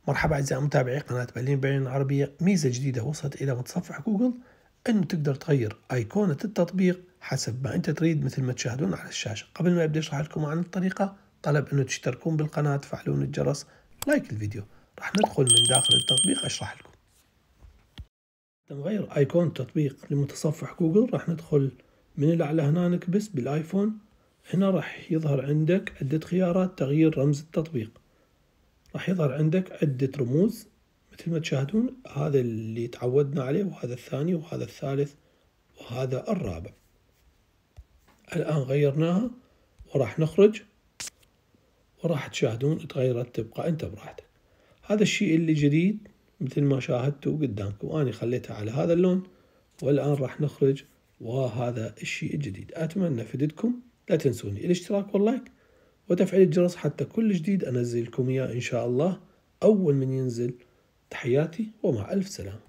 مرحبا أعزائي متابعي قناة مليون بيان عربية. ميزة جديدة وصلت إلى متصفح جوجل أنه تقدر تغير أيقونة التطبيق حسب ما أنت تريد مثل ما تشاهدون على الشاشة. قبل ما أبدأ أشرح لكم عن الطريقة طلب أنه تشتركون بالقناة تفعلون الجرس لايك الفيديو. راح ندخل من داخل التطبيق أشرح لكم. نغير أيقونة التطبيق لمتصفح جوجل راح ندخل من الأعلى هنا نكبس بالآيفون. هنا راح يظهر عندك عدة خيارات تغيير رمز التطبيق. راح يظهر عندك عدة رموز مثل ما تشاهدون، هذا اللي تعودنا عليه وهذا الثاني وهذا الثالث وهذا الرابع. الآن غيرناها وراح نخرج وراح تشاهدون تغيرت تبقى أنت براحتك. هذا الشيء اللي جديد مثل ما شاهدتوا قدامكم، أنا خليتها على هذا اللون والآن راح نخرج وهذا الشيء الجديد. أتمنى فدتكم، لا تنسوني الاشتراك واللايك وتفعيل الجرس حتى كل جديد أنزل لكم إياه إن شاء الله أول من ينزل. تحياتي ومع ألف سلامة.